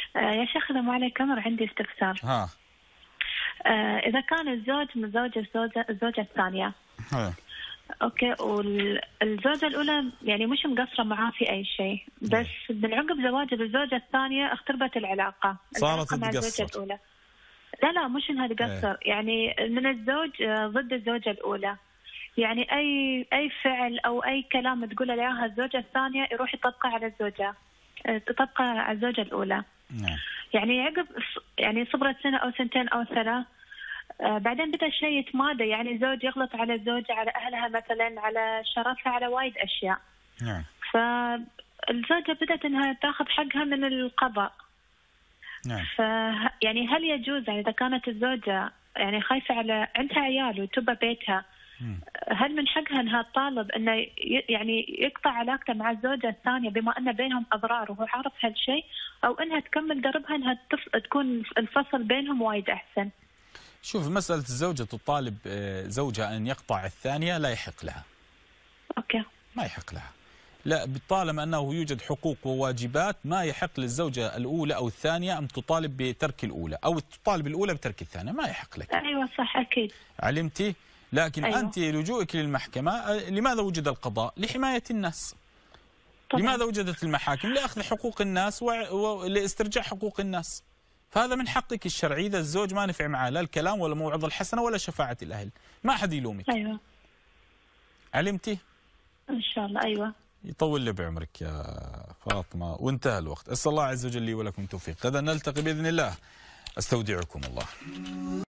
يا شيخ إذا ما عليك أمر عندي استفسار. ها. إذا كان الزوج متزوج الزوجة الثانية. ها. أوكي، والزوجة الأولى يعني مش مقصرة معاه في أي شيء، بس من عقب زواجه بالزوجة الثانية اختربت العلاقة صارت مع تقصر. الزوجة الأولى. لا مش إنها تقصر، يعني من الزوج ضد الزوجة الأولى. يعني أي فعل أو أي كلام تقوله لها الزوجة الثانية يروح يطبقه على تطبقه على الزوجة الأولى. نعم. يعني عقب يعني صبرت سنة أو سنتين أو ثلاث، بعدين بدأ الشيء يتمادى، يعني زوج يغلط على الزوجة، على أهلها مثلا، على شرفها، على وايد أشياء. نعم. فالزوجة بدأت أنها تأخذ حقها من القضاء. نعم. يعني هل يجوز، يعني إذا كانت الزوجة يعني خايفة على عندها عيال وتبى بيتها، هل من حقها أنها تطالب أنه يعني يقطع علاقته مع الزوجة الثانية بما أن بينهم أضرار وهو عارف هالشيء، أو أنها تكمل دربها أنها تكون الفصل بينهم وايد أحسن؟ شوف، مسألة الزوجة تطالب زوجها أن يقطع الثانية لا يحق لها. أوكي. ما يحق لها. لا، طالما أنه يوجد حقوق وواجبات ما يحق للزوجة الأولى أو الثانية أن تطالب بترك الأولى أو تطالب الأولى بترك الثانية، ما يحق لك. أيوة صح أكيد. علمتي؟ لكن أيوة. أنت لجوءك للمحكمة، لماذا وجد القضاء؟ لحماية الناس. طبعا. لماذا وجدت المحاكم؟ لأخذ حقوق الناس ولاسترجاع حقوق الناس. فهذا من حقك الشرعي. إذا الزوج ما نفع معه لا الكلام ولا موعظة الحسنة ولا شفاعة الأهل، ما حد يلومك. أيوة. علمتي؟ إن شاء الله. أيوة. يطول لي بعمرك يا فاطمة. وانتهى الوقت. أسأل الله عز وجل لي ولكم التوفيق. غدا نلتقي بإذن الله. أستودعكم الله.